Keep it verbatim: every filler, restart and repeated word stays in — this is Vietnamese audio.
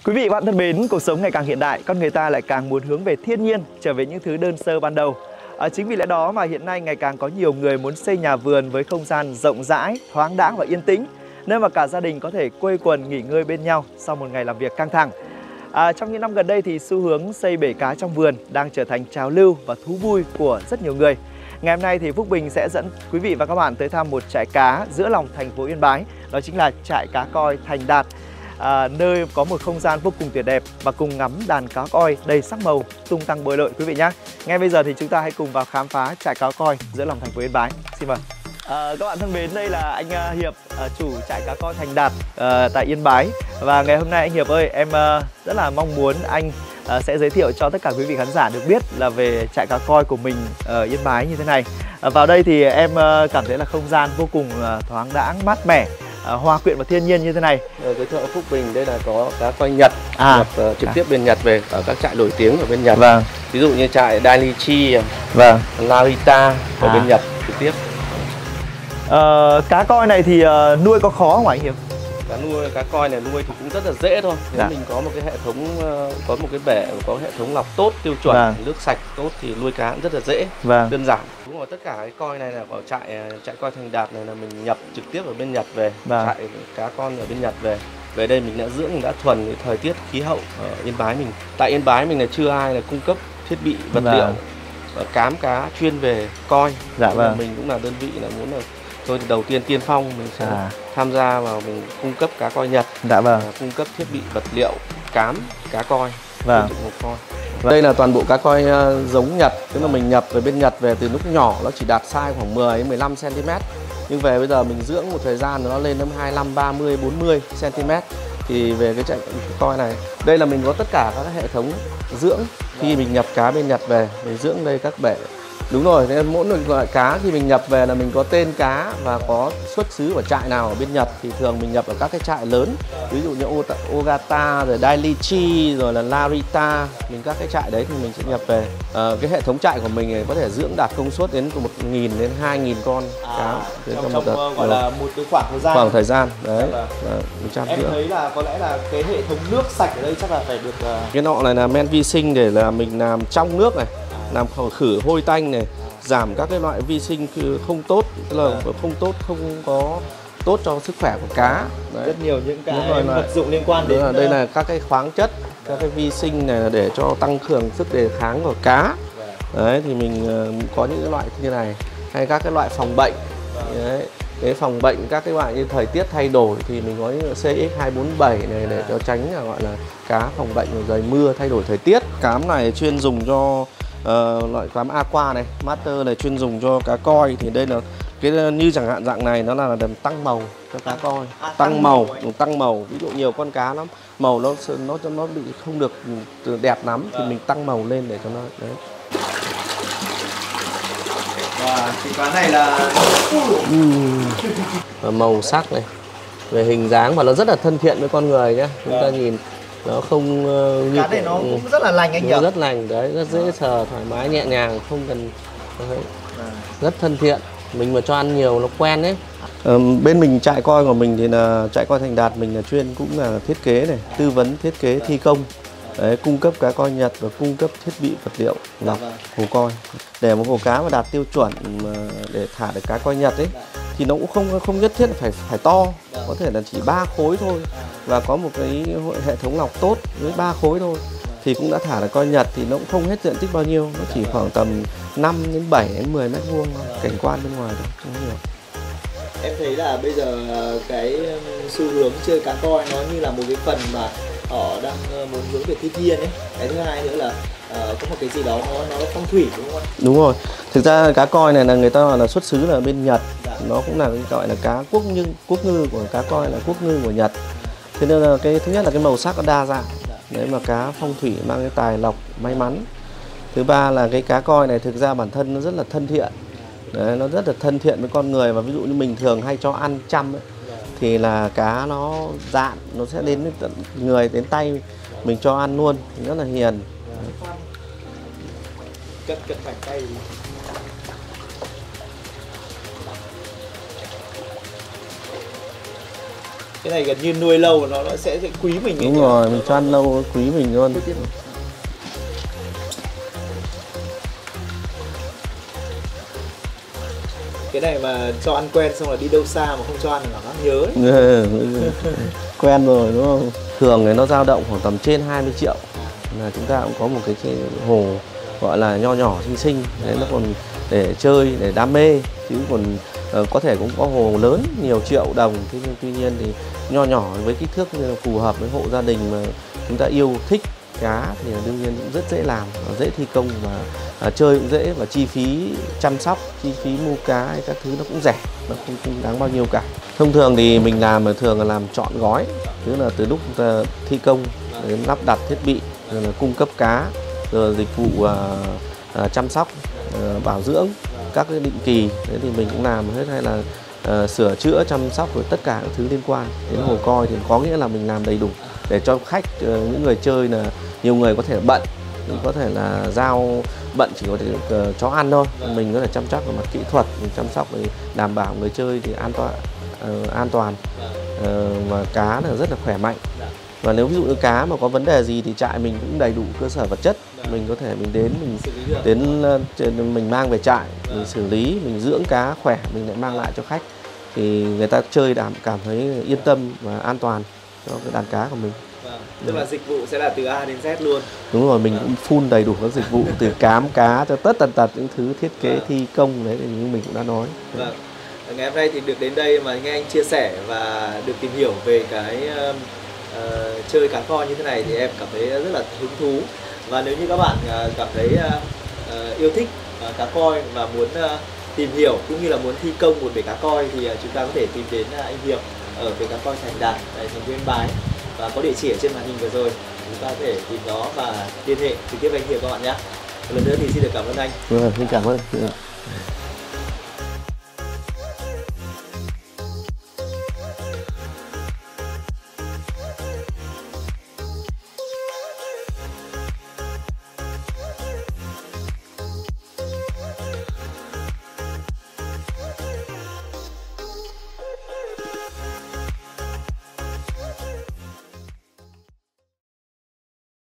Quý vị bạn thân mến, cuộc sống ngày càng hiện đại, con người ta lại càng muốn hướng về thiên nhiên, trở về những thứ đơn sơ ban đầu. À, chính vì lẽ đó mà hiện nay ngày càng có nhiều người muốn xây nhà vườn với không gian rộng rãi, thoáng đãng và yên tĩnh, nơi mà cả gia đình có thể quây quần nghỉ ngơi bên nhau sau một ngày làm việc căng thẳng. À, trong những năm gần đây thì xu hướng xây bể cá trong vườn đang trở thành trào lưu và thú vui của rất nhiều người. Ngày hôm nay thì Phúc Bình sẽ dẫn quý vị và các bạn tới thăm một trại cá giữa lòng thành phố Yên Bái, đó chính là trại cá koi Thành Đạt. À, nơi có một không gian vô cùng tuyệt đẹp và cùng ngắm đàn cá koi đầy sắc màu tung tăng bơi lội quý vị nhé. Ngay bây giờ thì chúng ta hãy cùng vào khám phá trại cá koi giữa lòng thành phố Yên Bái. Xin mời. À, các bạn thân mến, đây là anh uh, Hiệp, uh, chủ trại cá koi Thành Đạt uh, tại Yên Bái. Và ngày hôm nay anh Hiệp ơi, em uh, rất là mong muốn anh uh, sẽ giới thiệu cho tất cả quý vị khán giả được biết là về trại cá koi của mình ở Yên Bái như thế này. Uh, vào đây thì em uh, cảm thấy là không gian vô cùng uh, thoáng đãng, mát mẻ, À, hòa quyện vào thiên nhiên như thế này. Giới thiệu Phúc Bình, đây là có cá koi Nhật, à, nhập uh, trực à. tiếp bên Nhật về ở các trại nổi tiếng ở bên Nhật. Vâng. Ví dụ như trại Daiichi, vâng. Narita ở à. bên Nhật trực tiếp. Ờ, cá koi này thì uh, nuôi có khó không anh Hiệp? Cá nuôi cá koi này nuôi thì cũng rất là dễ thôi. Nếu dạ. mình có một cái hệ thống, uh, có một cái bể có hệ thống lọc tốt, tiêu chuẩn, vâng. nước sạch tốt thì nuôi cá cũng rất là dễ, vâng. đơn giản. Đúng rồi, tất cả cái koi này là ở trại trại koi Thành Đạt này là mình nhập trực tiếp ở bên Nhật về, vâng. trại cá con ở bên Nhật về. Về đây mình đã dưỡng, mình đã thuần cái thời tiết khí hậu ở Yên Bái mình. Tại Yên Bái mình là chưa ai là cung cấp thiết bị vật vâng. liệu và cám cá chuyên về koi. Dạ vâng. Mình cũng là đơn vị là muốn là thôi thì đầu tiên tiên phong mình sẽ à. tham gia vào mình cung cấp cá koi Nhật, dạ vâng. cung cấp thiết bị vật liệu cám cá koi, vâng. coi. Vâng. Đây là toàn bộ cá koi uh, giống Nhật, tức là mình nhập về bên Nhật về từ lúc nhỏ nó chỉ đạt size khoảng mười đến mười lăm xăng ti mét, nhưng về bây giờ mình dưỡng một thời gian nó lên đến hai mươi lăm, ba mươi, bốn mươi xăng ti mét. Thì về cái trại koi này, đây là mình có tất cả các hệ thống dưỡng khi mình nhập cá bên Nhật về, mình dưỡng đây các bể. Đúng rồi, nên mỗi loại cá khi mình nhập về là mình có tên cá và có xuất xứ của trại nào ở bên Nhật, thì thường mình nhập ở các cái trại lớn, ví dụ như Ogata, rồi Daiichi, rồi là Narita, mình các cái trại đấy thì mình sẽ nhập về. À, cái hệ thống trại của mình có thể dưỡng đạt công suất đến từ một nghìn đến hai nghìn con cá à, trong, trong một đợt, gọi là một cái khoảng thời gian. Khoảng thời gian đấy. Là, là em thấy là có lẽ là cái hệ thống nước sạch ở đây chắc là phải được. Uh... Cái nọ này là men vi sinh để là mình làm trong nước này, làm khử hôi tanh này, giảm các cái loại vi sinh không tốt, tức là không tốt, không có tốt cho sức khỏe của cá. Đấy. Rất nhiều những cái vật dụng liên quan đến là, đây là các cái khoáng chất, các cái vi sinh này là để cho tăng cường sức đề kháng của cá. Đấy thì mình có những cái loại như này, hay các cái loại phòng bệnh. Đấy. Cái phòng bệnh các cái loại như thời tiết thay đổi thì mình có những xê ích hai bốn bảy này để cho tránh là gọi là cá phòng bệnh rồi mưa thay đổi thời tiết. Cám này chuyên dùng cho Uh, loại cám aqua này, master này chuyên dùng cho cá koi. Thì đây là cái như chẳng hạn dạng này nó là để tăng màu cho cá koi, à, tăng, tăng màu, màu tăng màu. Ví dụ nhiều con cá nó màu nó nó nó bị không được đẹp lắm thì mình tăng màu lên để cho nó đấy. Và cái cá này là và màu sắc này, về hình dáng và nó rất là thân thiện với con người nhé. Chúng ta nhìn nó không uh, như cá này nó cũng rất là lành anh nhỉ? Rất lành đấy, rất dễ sờ, thoải mái, nhẹ nhàng, không cần đấy. Rất thân thiện. Mình mà cho ăn nhiều nó quen đấy. Ờ, bên mình trại koi của mình thì là trại koi Thành Đạt, mình là chuyên cũng là thiết kế này, tư vấn thiết kế thi công. Đấy, cung cấp cá koi Nhật và cung cấp thiết bị vật liệu lọc hồ koi. Để một hồ cá mà đạt tiêu chuẩn mà để thả được cá koi Nhật ấy thì nó cũng không không nhất thiết phải phải to, có thể là chỉ ba khối thôi và có một cái hệ thống lọc tốt với ba khối thôi thì cũng đã thả được koi Nhật. Thì nó cũng không hết diện tích bao nhiêu, nó chỉ khoảng tầm năm đến bảy đến mười mét vuông cảnh quan bên ngoài thôi, không nhiều. Em thấy là bây giờ cái xu hướng chơi cá koi nó như là một cái phần mà họ đang muốn hướng về thiên nhiên ấy. Cái thứ hai nữa là uh, có một cái gì đó nó nó phong thủy, đúng không? Đúng rồi. Thực ra cá koi này là người ta gọi là xuất xứ là bên Nhật. Dạ. Nó cũng là cái gọi là cá quốc ngư, quốc ngư của cá koi là quốc ngư của Nhật. Thế nên là cái thứ nhất là cái màu sắc nó đa dạng. Đấy mà cá phong thủy mang cái tài lộc may mắn. Thứ ba là cái cá koi này thực ra bản thân nó rất là thân thiện. Đấy, nó rất là thân thiện với con người, và ví dụ như mình thường hay cho ăn chăm ấy, thì là cá nó dạn, nó sẽ đến tận người, đến tay mình cho ăn luôn, rất là hiền. Cất cất phải tay. Cái này gần như nuôi lâu nó nó sẽ, sẽ quý mình. Đúng rồi, mình cho ăn lâu quý mình luôn. Cái này mà cho ăn quen xong là đi đâu xa mà không cho ăn là nó nhớ ấy. Quen rồi đúng không? Thường thì nó dao động khoảng tầm trên hai mươi triệu. Là chúng ta cũng có một cái hồ gọi là nho nhỏ xinh xinh, đấy nó còn để chơi, để đam mê, chứ còn uh, có thể cũng có hồ lớn nhiều triệu đồng. Thế nhưng tuy nhiên thì nho nhỏ với kích thước phù hợp với hộ gia đình mà chúng ta yêu thích cá thì đương nhiên cũng rất dễ làm, dễ thi công và uh, chơi cũng dễ, và chi phí chăm sóc, chi phí mua cá hay các thứ nó cũng rẻ, nó không, không đáng bao nhiêu cả. Thông thường thì mình làm thường là làm trọn gói, tức là từ lúc uh, thi công đến lắp đặt thiết bị, rồi là cung cấp cá, rồi dịch vụ uh, uh, chăm sóc, uh, bảo dưỡng các cái định kỳ, đấy thì mình cũng làm hết, hay là uh, sửa chữa chăm sóc rồi tất cả các thứ liên quan đến hồ coi, thì có nghĩa là mình làm đầy đủ để cho khách, uh, những người chơi là nhiều người có thể bận, có thể là giao bận chỉ có thể uh, cho ăn thôi, mình có thể chăm sóc về mặt kỹ thuật, mình chăm sóc để đảm bảo người chơi thì an toàn, uh, an toàn uh, và cá là rất là khỏe mạnh. Và nếu ví dụ như cá mà có vấn đề gì thì trại mình cũng đầy đủ cơ sở vật chất, mình có thể mình đến mình đến mình mang về trại, mình xử lý, mình dưỡng cá khỏe, mình lại mang lại cho khách, thì người ta chơi đảm cảm thấy yên tâm và an toàn cho cái đàn cá của mình. Vâng. Tức là dịch vụ sẽ là từ A đến Z luôn. Đúng rồi, mình cũng full đầy đủ các dịch vụ từ cám cá cho tất tần tật những thứ thiết kế thi công đấy, thì như mình cũng đã nói. Vâng. Ngày hôm nay thì được đến đây mà nghe anh chia sẻ và được tìm hiểu về cái Uh, chơi cá coi như thế này thì em cảm thấy rất là hứng thú. Và nếu như các bạn uh, cảm thấy uh, uh, yêu thích uh, cá coi và muốn uh, tìm hiểu cũng như là muốn thi công một bể cá coi thì uh, chúng ta có thể tìm đến uh, anh Hiệp ở bể cá coi Thành Đạt tại thành phố Yên Bái, và có địa chỉ ở trên màn hình vừa rồi, chúng ta có thể tìm đó và liên hệ trực tiếp với anh Hiệp các bạn nhé. Một lần nữa thì xin được cảm ơn anh. Vâng, xin cảm ơn.